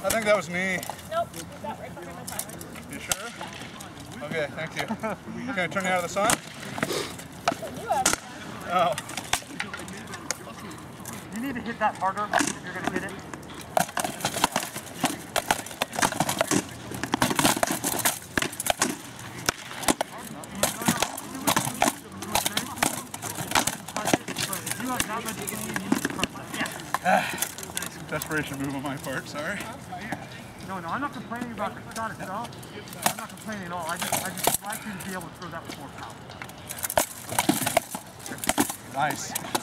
I think that was me. Nope, you got right behind my timer. You sure? Okay, thank you. Can I turn you out of the sun? You have. Oh. You need to hit that harder if you're going to hit it. Some desperation move on my part, sorry. No, I'm not complaining about the shot itself. I'm not complaining at all. I just like you to be able to throw that with more power. Nice.